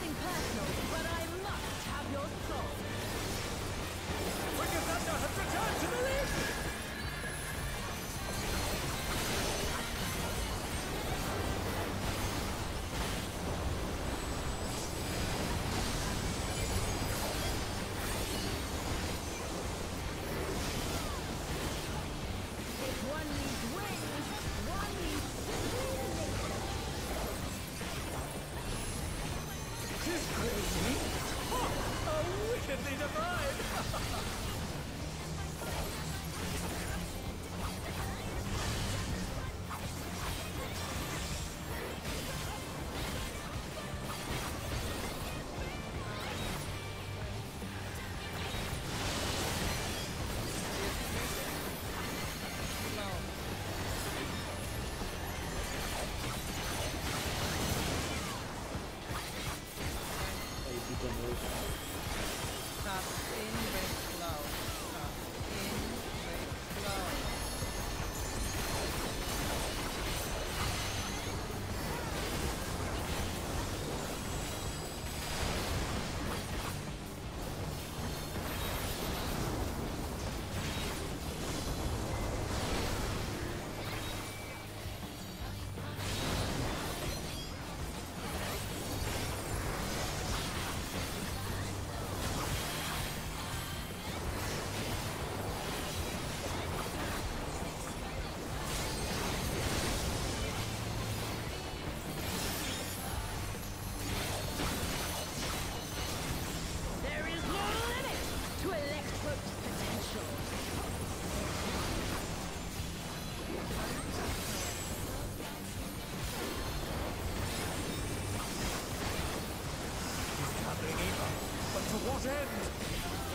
Nothing personal, but I must have your soul. Wicked Thunder has returned to the league! If one needs wings, one needs simply nature. Tis crazy! Ha! Oh, wickedly divine! Stop in with flow. Stop in with flow. There is no limit to Electro's potential. He's gathering evil, but to what end?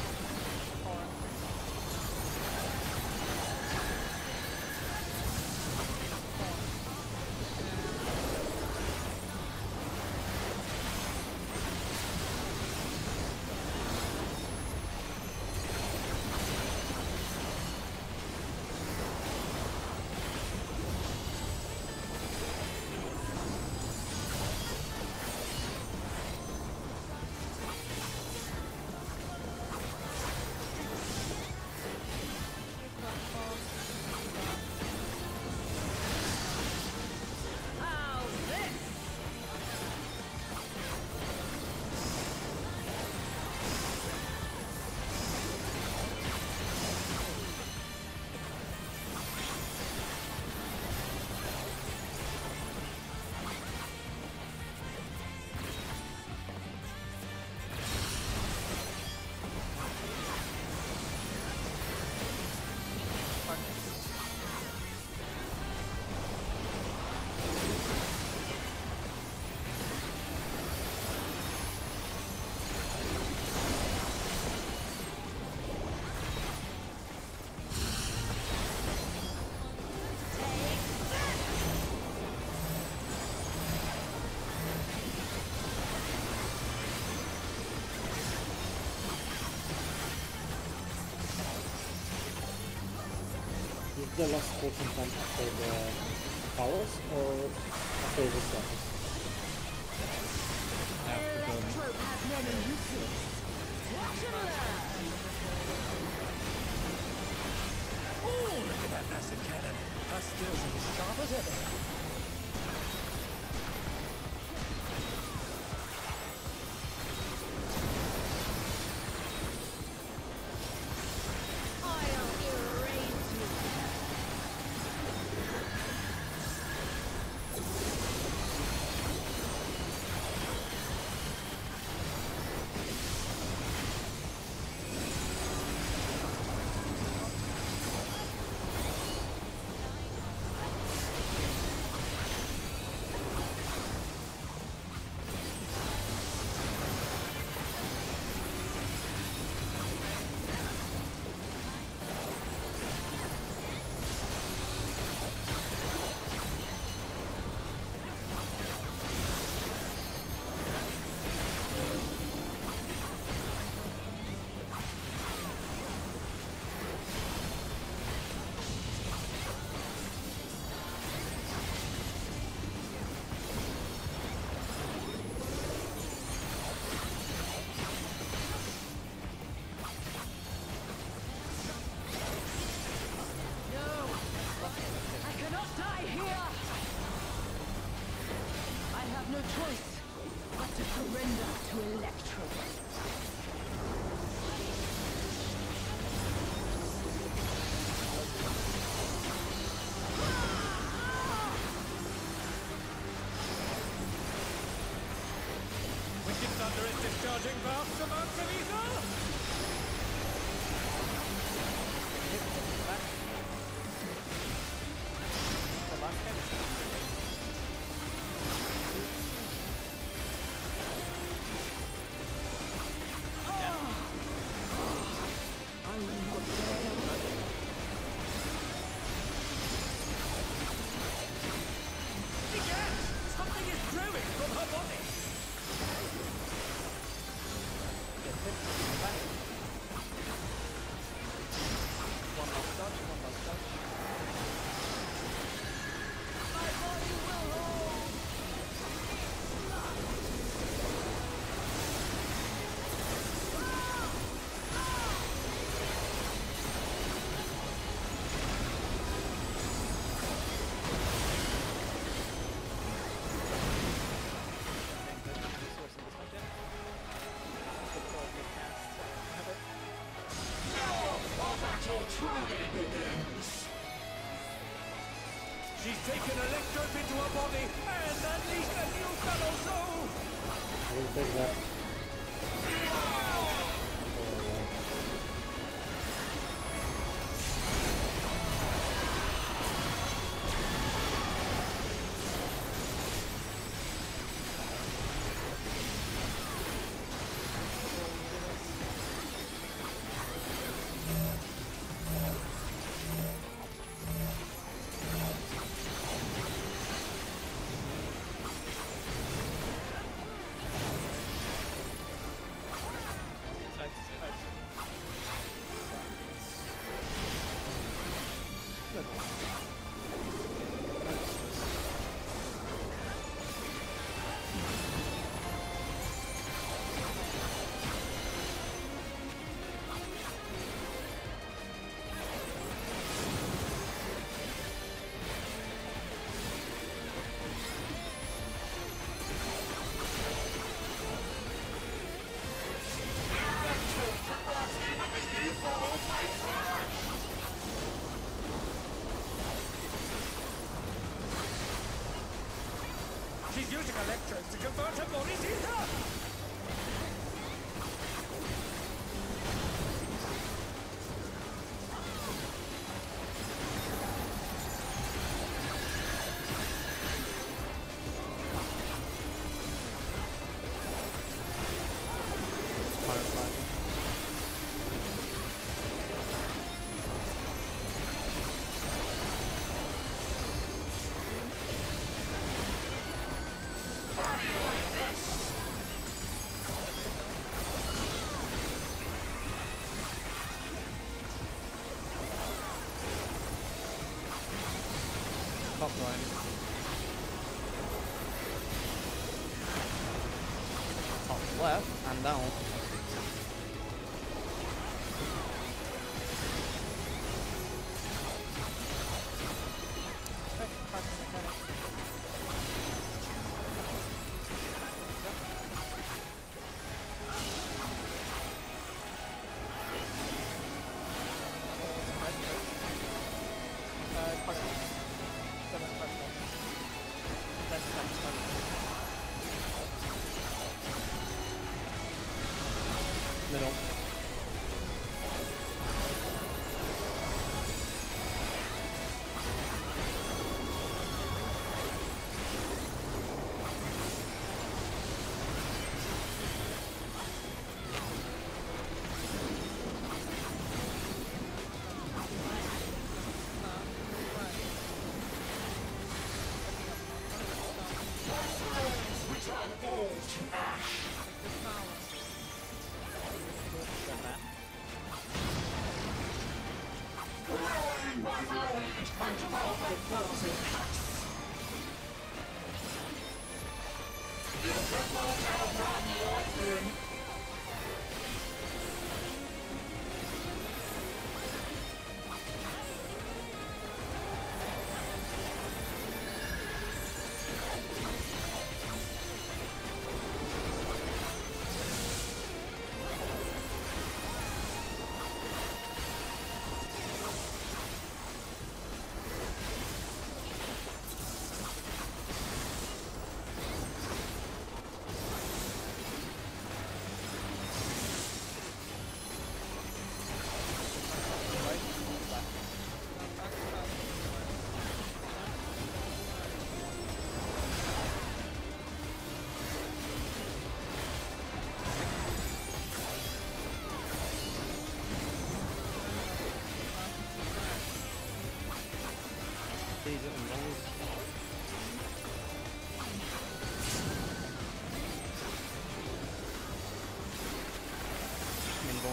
How's this? Is the last portion time after the powers or after the surface? Electro has many uses. Watch and learn. Oh, look at that massive cannon! Her skills are as sharp as ever! I'll erase you. to surrender to electrode. Wicked Thunder is discharging vast amounts of ether! Something is growing from her body! One last touch, one last touch. My body will hold. She's taken electrodes into her body and unleashed a new fellow soul! I will take that. She's using electrodes to convert her body's ether! Top line. Top left and down. Middle.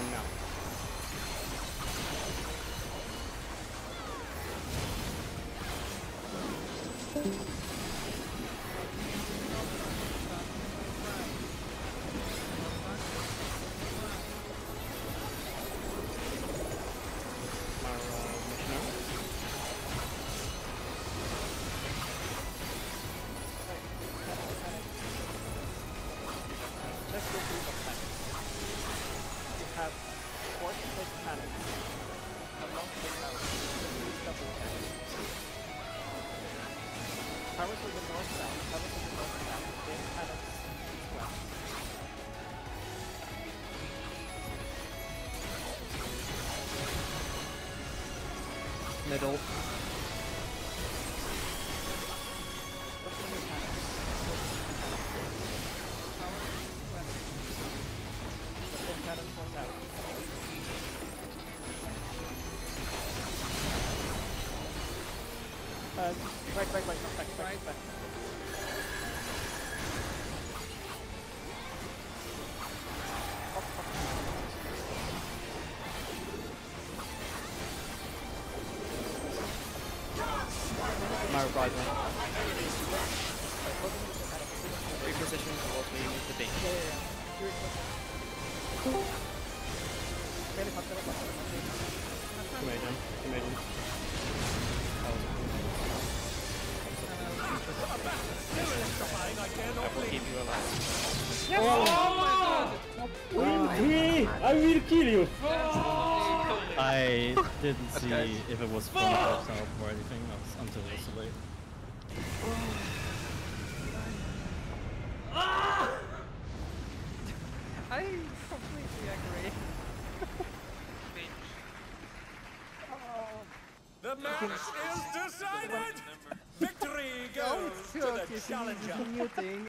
going now. Let's go through the planets. You have force plate planets, a long plate out, double planets. Powers with the north south, powers with the north south, then planets west. Middle. What's the new planets? Then planets north south. Right, back. My right one. Reposition towards where you need to be. Comedian. Electrifying, I cannot I will believe. keep you alive. I will kill you! I didn't see if it was from herself or anything else until it was too late. I completely agree. The match is decided! Victory goes to the challenger! Muting.